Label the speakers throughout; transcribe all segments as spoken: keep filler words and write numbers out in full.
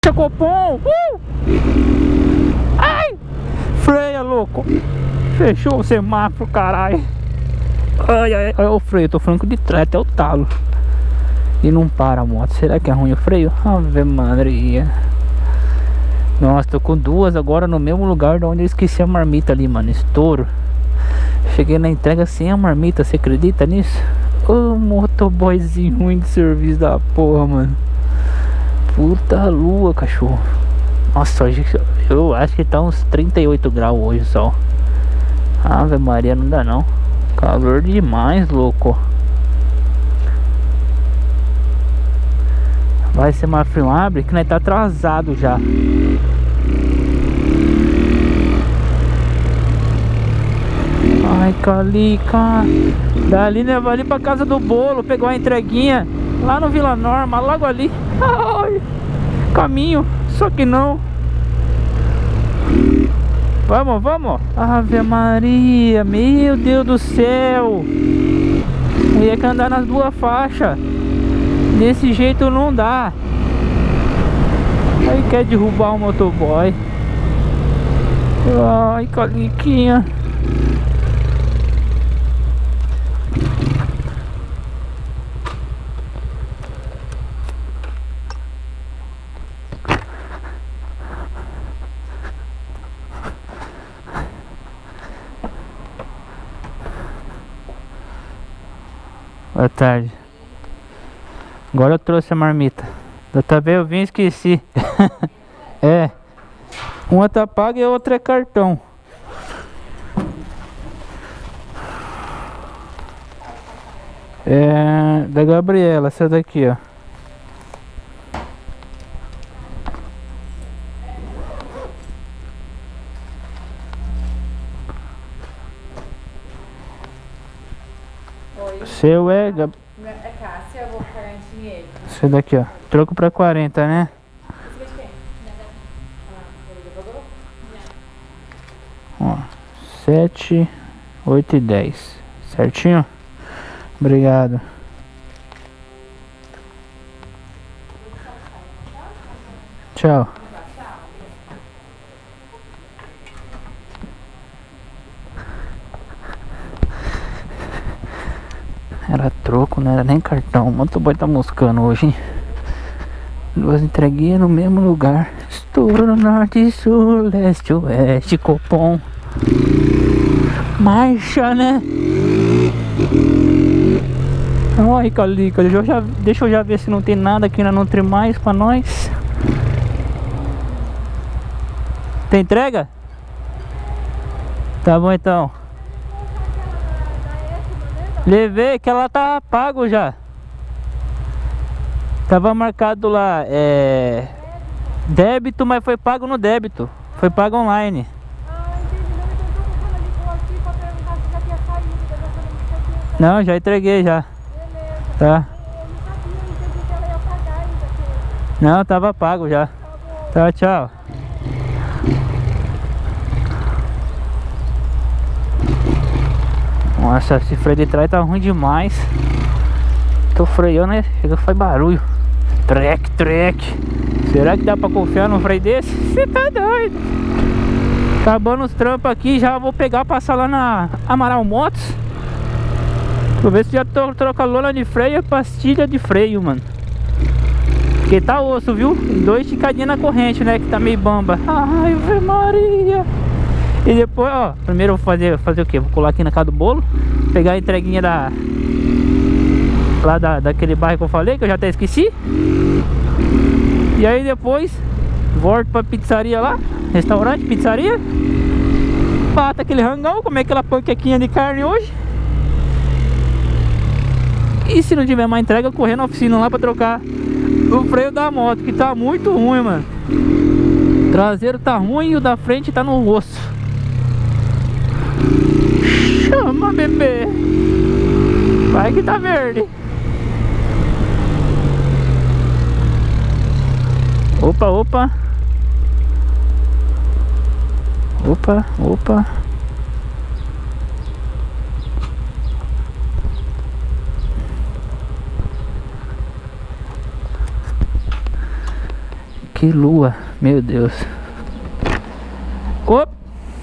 Speaker 1: Copom! Uh! Ai! Freia, louco! Fechou o semáforo, caralho! Ai, ai, ai, o freio, tô falando de trás até o talo. E não para a moto. Será que é ruim o freio? Ave Maria. Nossa, tô com duas agora no mesmo lugar de onde eu esqueci a marmita ali, mano. Estouro. Cheguei na entrega sem a marmita, você acredita nisso? Ô, motoboyzinho ruim de serviço da porra, mano. Puta lua, cachorro. Nossa, hoje eu acho que tá uns trinta e oito graus hoje só. Ave Maria, não dá não. Calor demais, louco. Vai ser mais frio, abre que nós tá atrasado já. Ai, Calica. Dali né, vai ali pra casa do bolo, pegou a entreguinha lá no Vila Norma, logo ali. Ai, caminho, só que não. Vamos, vamos. Ave Maria, meu Deus do céu. Ia que andar nas duas faixas. Desse jeito não dá. Aí quer derrubar o motoboy. Ai, Caliquinha. Boa tarde. Agora eu trouxe a marmita. Da outra vez eu vim e esqueci. É. Uma tá paga e a outra é cartão. É da Gabriela, essa daqui, ó.
Speaker 2: Oi.
Speaker 1: Seu é... Gab...
Speaker 2: É Cássia, eu vou pagar em dinheiro.
Speaker 1: Esse daqui, ó. Troco pra quarenta, né?
Speaker 2: Esse de quem?
Speaker 1: Ó. sete, oito e dez. Certinho? Obrigado. Tchau. Era troco, não era nem cartão. O motoboy tá moscando hoje, hein? Duas entreguinhas no mesmo lugar. Estouro no norte, sul, leste, oeste, Copom. Marcha, né? Olha, Calica, deixa eu, já, deixa eu já ver se não tem nada aqui na Nutrimais pra nós. Tem entrega? Tá bom então. Levei, que ela tá pago já. Tava marcado lá, é... débito, mas foi pago no débito. Foi pago online.
Speaker 2: Ah, entendi. Não, então eu tô falando ali com aqui pra perguntar se já tinha saído. Eu já falei que já tinha.
Speaker 1: Não, já entreguei já.
Speaker 2: Beleza.
Speaker 1: Tá.
Speaker 2: Eu não sabia, eu entendi que ela ia pagar ainda. Que...
Speaker 1: Não, tava pago já.
Speaker 2: Tá bom.
Speaker 1: Tá, tchau. Nossa, esse freio de trás tá ruim demais. Tô freando, né? Chega, faz barulho. Trek, trek. Será que dá pra confiar num freio desse? Você tá doido. Acabando os trampos aqui, já vou pegar, passar lá na Amaral Motos. Vou ver se já tô, troca a lona de freio e pastilha de freio, mano. Porque tá osso, viu? Dois esticadinhos na corrente, né? Que tá meio bamba. Ai, Ave Maria. E depois, ó, primeiro eu vou fazer, fazer o que? Vou colar aqui na casa do bolo. Pegar a entreguinha da... lá da, daquele bairro que eu falei, que eu já até esqueci. E aí depois volto pra pizzaria lá. Restaurante, pizzaria. Bata aquele rangão, comer aquela panquequinha de carne hoje. E se não tiver mais entrega, eu correr na oficina lá pra trocar o freio da moto, que tá muito ruim, mano. O traseiro tá ruim e o da frente tá no osso. Chama, bebê. Vai que tá verde. Opa, opa. Opa, opa. Que lua, meu Deus. Op!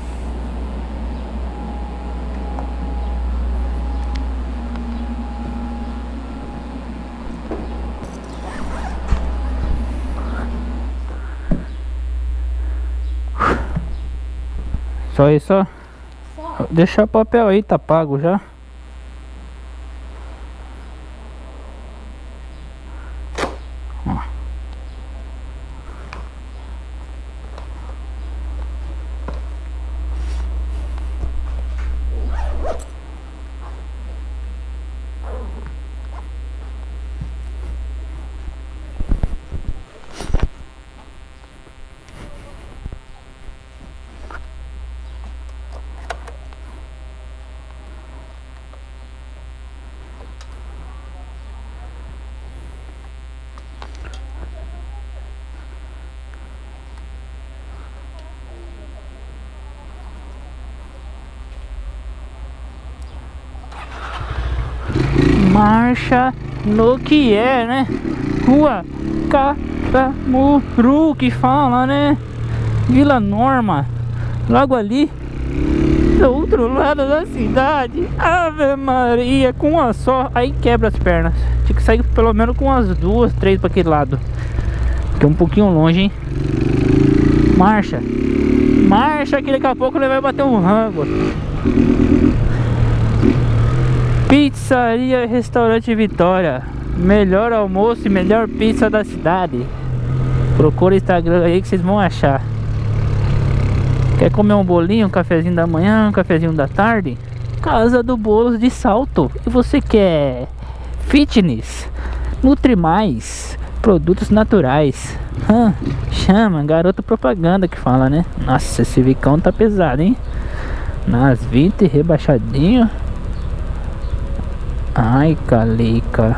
Speaker 1: Só isso, só?
Speaker 2: Só.
Speaker 1: Deixa o papel aí, tá pago já. Ó. Marcha no que é, né? Rua Caramuru que fala, né? Vila Norma, logo ali do outro lado da cidade. Ave Maria, com uma só, aí quebra as pernas. Tinha que sair pelo menos com umas duas, três para aquele lado, que é um pouquinho longe, hein? Marcha, marcha que daqui a pouco ele vai bater um rango. Pizzaria Restaurante Vitória, melhor almoço e melhor pizza da cidade. Procura o Instagram aí que vocês vão achar. Quer comer um bolinho, um cafezinho da manhã, um cafezinho da tarde? Casa do Bolos de Salto. E você quer fitness, nutre mais, produtos naturais? Hã? Chama, garoto propaganda que fala, né? Nossa, esse vicão tá pesado, hein? Nas vinte, rebaixadinho. Ai, calica.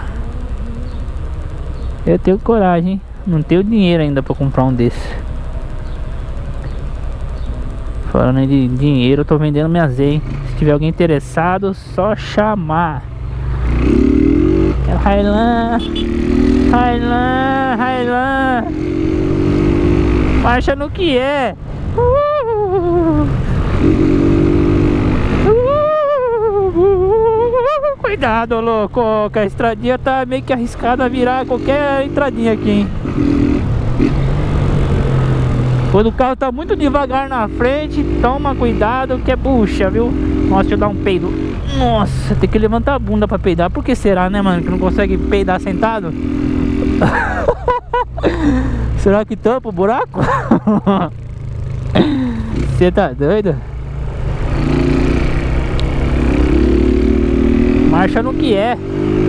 Speaker 1: Eu tenho coragem, hein? Não tenho dinheiro ainda pra comprar um desses. Falando de dinheiro, eu tô vendendo minha Z, hein? Se tiver alguém interessado, só chamar. É o Railan, Railan, Railan. Marcha no que é. Uh! Cuidado, louco, que a estradinha tá meio que arriscada a virar qualquer entradinha aqui, hein? Quando o carro tá muito devagar na frente, toma cuidado que é bucha, viu? Nossa, deixa eu dar um peido. Nossa, tem que levantar a bunda pra peidar. Por que será, né, mano? Que não consegue peidar sentado? Será que tampa o buraco? Você tá doido? Marcha no que é.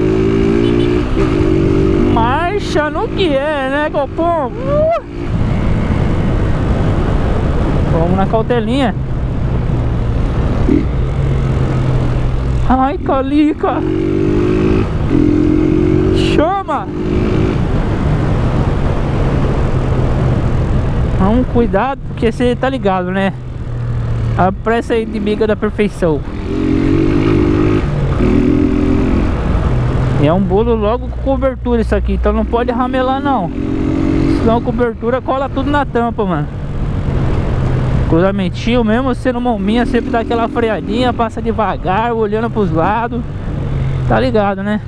Speaker 1: Marcha no que é, né, Copom? Uh! Vamos na cautelinha. Ai, calica. Chama. Vamos cuidado, porque você tá ligado, né? A pressa é inimiga da perfeição. E é um bolo logo com cobertura isso aqui, então não pode ramelar não. Senão a cobertura cola tudo na tampa, mano. Cruzamentinho mesmo, sendo mominha, sempre dá aquela freadinha, passa devagar, olhando pros lados. Tá ligado, né?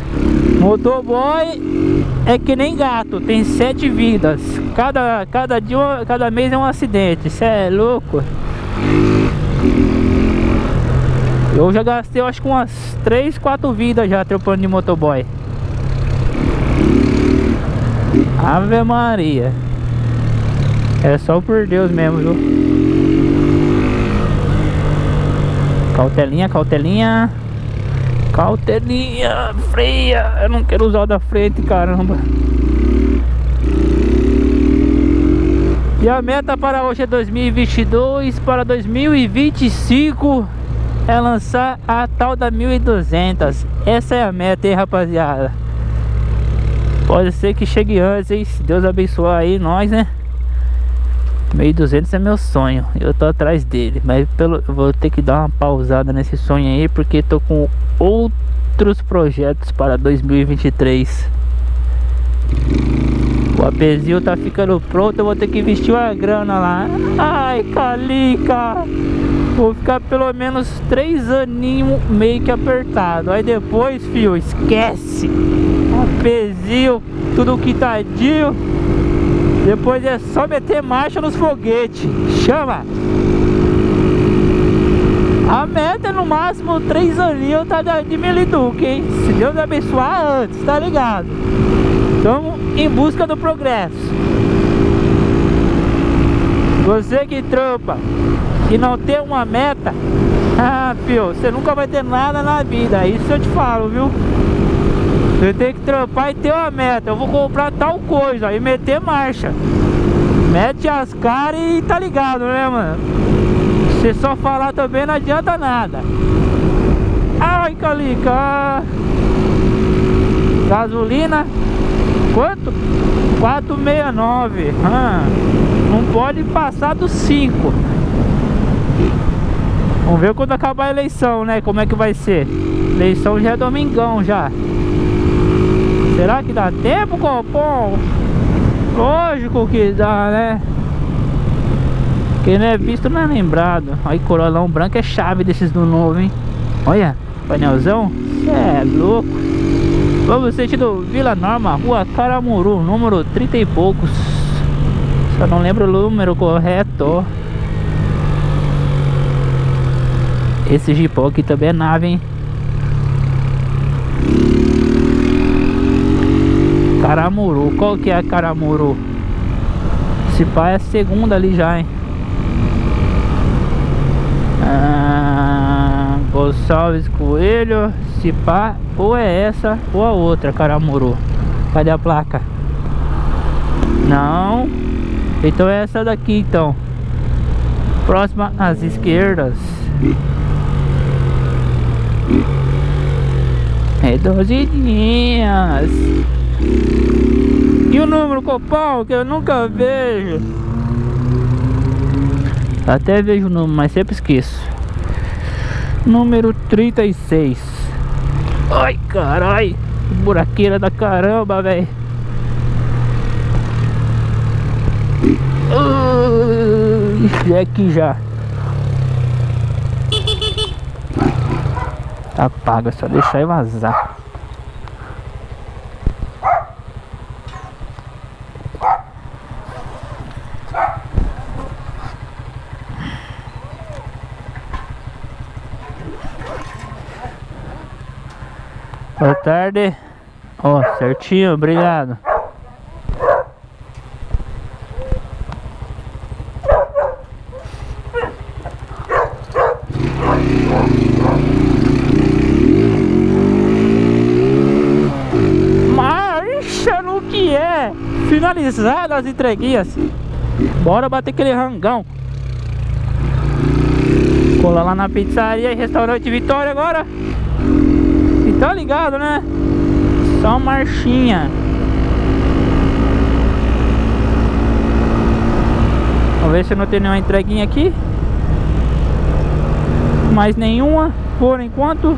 Speaker 1: Motoboy é que nem gato, tem sete vidas. Cada, cada dia, cada mês é um acidente. Isso é louco. Eu já gastei, eu acho que umas três, quatro vidas já trepando de motoboy. Ave Maria. É só por Deus mesmo, viu? Cautelinha, cautelinha. Cautelinha, freia. Eu não quero usar o da frente, caramba. E a meta para hoje é dois mil e vinte e dois. Para dois mil e vinte e cinco é lançar a tal da mil e duzentos. Essa é a meta, hein, rapaziada. Pode ser que chegue antes, hein? Se Deus abençoar aí nós, né? mil e duzentos é meu sonho, eu tô atrás dele. Mas pelo, eu vou ter que dar uma pausada nesse sonho aí, porque tô com outros projetos para dois mil e vinte e três. O APzinho tá ficando pronto, eu vou ter que investir uma grana lá. Ai, Calica, vou ficar pelo menos três aninhos meio que apertado. Aí depois, fio, esquece. APzinho, tudo quitadinho. Depois é só meter marcha nos foguetes. Chama! A meta é no máximo três aninhos tá de Meliduque, hein? Se Deus abençoar antes, tá ligado? Estamos em busca do progresso. Você que trampa e não tem uma meta, ah, filho, você nunca vai ter nada na vida. Isso eu te falo, viu? Você tem que trampar e ter uma meta. Eu vou comprar tal coisa e meter marcha. Mete as caras e tá ligado, né, mano? Você só falar também não adianta nada. Ai, Calica. Gasolina quanto? quatro e sessenta e nove. ah, Não pode passar dos cinco. Vamos ver quando acabar a eleição, né? Como é que vai ser. Eleição já é domingão já. Será que dá tempo, Copom? Lógico que dá, né? Quem não é visto não é lembrado. Aí, Corolão branco é chave desses do novo, hein? Olha, painelzão. Cê é louco. Vamos sentido Vila Norma, Rua Caramuru, número trinta e poucos. Só não lembro o número correto. Esse Jeepão aqui também é nave, hein? Caramuru, qual que é a Caramuru? Esse pá é a segunda ali já, hein? Ah, Gonçalves Coelho, se pá, ou é essa ou a outra Caramuru. Cadê a placa? Não. Então é essa daqui então. Próxima às esquerdas. Redondinhas. E o número, Copom, que eu nunca vejo. Até vejo o número, mas sempre esqueço. Número trinta e seis. Ai, carai, buraqueira da caramba, velho. É aqui já. Apaga, só deixar e vazar. Boa tarde. Ó, oh, certinho, obrigado. Marcha no que é. Finalizadas as entreguinhas. Bora bater aquele rangão. Cola lá na pizzaria e restaurante Vitória agora. E tá ligado, né? Só marchinha. Vamos ver se não tem nenhuma entreguinha aqui. Mais nenhuma, por enquanto.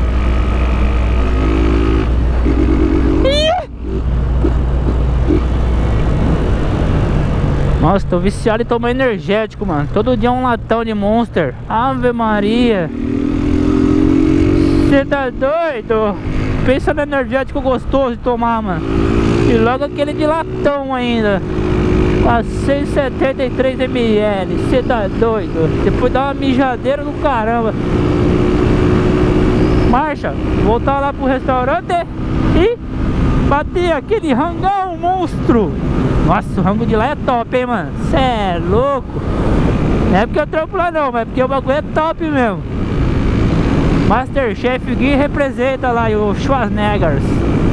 Speaker 1: Ih! Nossa, tô viciado em tomar energético, mano. Todo dia um latão de Monster. Ave Maria. Você tá doido? Pensa no energético gostoso de tomar, mano. E logo aquele de latão ainda. A seiscentos e setenta e três mililitros. Você tá doido? Depois dá uma mijadeira do caramba. Marcha, voltar lá pro restaurante e bater aquele rangão monstro. Nossa, o rango de lá é top, hein, mano. Cê é louco. Não é porque eu trampo lá não, mas porque o bagulho é top mesmo. Masterchef Gui representa lá o Schwarzenegger.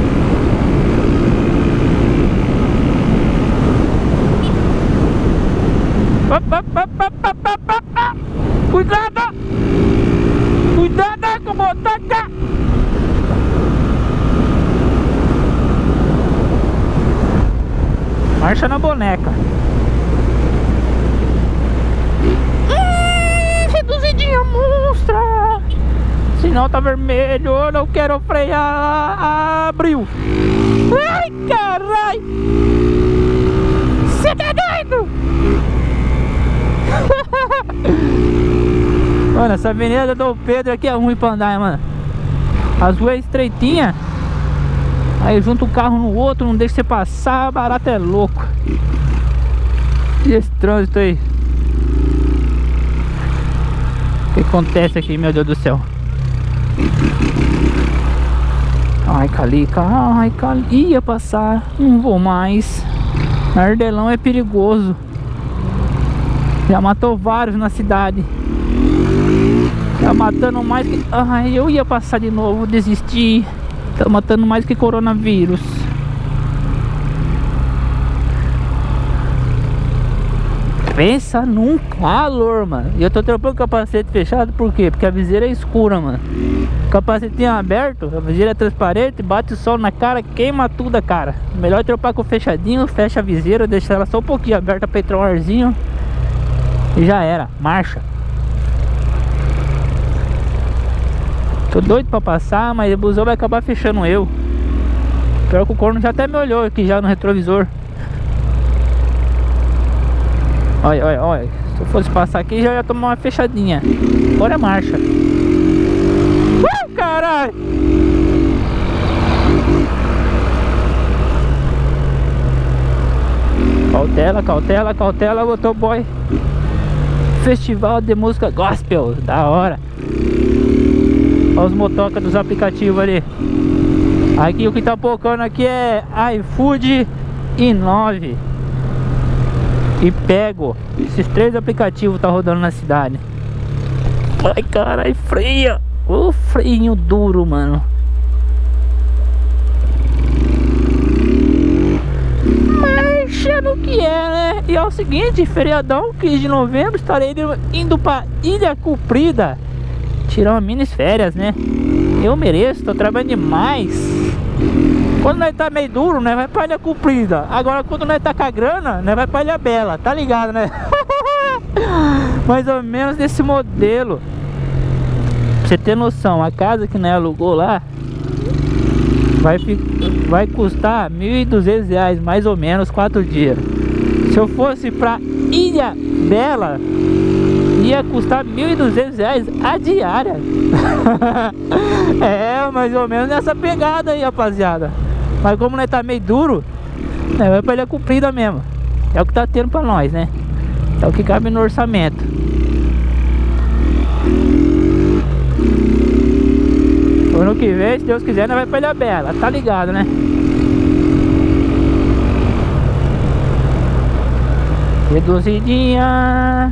Speaker 1: Cuidado! Cuidado com o motoca! Marcha na boneca. Hum, reduzidinha monstra. Sinal tá vermelho, eu não quero frear. Abriu. Ai, carai. Você tá doido? Mano, essa avenida do Pedro aqui é ruim pra andar, mano. As ruas estreitinhas. Aí junta um carro no outro, não deixa você passar, barato é louco. E esse trânsito aí? O que acontece aqui, meu Deus do céu? Ai, Calica, ai, Calica, ia passar, não vou mais. Ardelão é perigoso. Já matou vários na cidade. Tá matando mais que... Ai, eu ia passar de novo, desisti. Tá matando mais que coronavírus. Pensa num calor, mano. E eu tô trampando o capacete fechado, por quê? Porque a viseira é escura, mano. O capacetinho aberto, a viseira é transparente, bate o sol na cara, queima tudo a cara. Melhor trampar com fechadinho, fecha a viseira, deixa ela só um pouquinho aberta pra entrar um arzinho. E já era, marcha. Tô doido pra passar, mas o busão vai acabar fechando eu. Pior que o corno já até me olhou aqui já no retrovisor. Olha, olha, olha. Se eu fosse passar aqui, já ia tomar uma fechadinha. Agora é marcha. Uh, caralho! Cautela, cautela, cautela, motoboy. Festival de música gospel, da hora. Olha os motocas dos aplicativos ali. Aqui o que tá focando aqui é iFood e nove e Pego. Esses três aplicativos tá rodando na cidade. Ai, caralho, freia. O freinho duro, mano. Marcha no que é, né? E é o seguinte, feriadão, quinze de novembro, estarei indo pra Ilha Comprida tirar uma mini férias, né? Eu mereço, tô trabalhando demais. Quando nós tá meio duro, né, vai pra Ilha Comprida. Agora quando nós tá com a grana, né, vai pra Ilha Bela, tá ligado, né? Mais ou menos desse modelo. Pra você ter noção, a casa que nós alugou lá vai, vai custar mil e duzentos reais, mais ou menos, quatro dias. Se eu fosse pra Ilha Bela, ia custar mil e duzentos reais a diária. É, mais ou menos nessa pegada aí, rapaziada. Mas como nós tá meio duro, né, vai pra Ilha Comprida mesmo. É o que tá tendo pra nós, né? É o que cabe no orçamento. Ano que vem, se Deus quiser, nós vai pra Ilha Bela, tá ligado, né? Reduzidinha.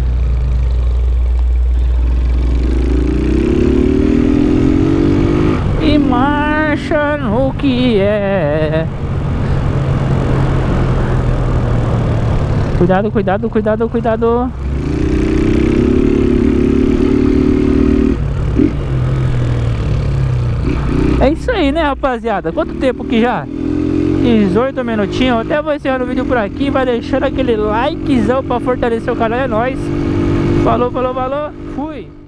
Speaker 1: E marcha no que é. Cuidado, cuidado, cuidado, cuidado. É isso aí, né, rapaziada? Quanto tempo que já? dezoito minutinhos. Até vou encerrar o vídeo por aqui. Vai deixando aquele likezão pra fortalecer o canal. É nóis. Falou, falou, falou. Fui.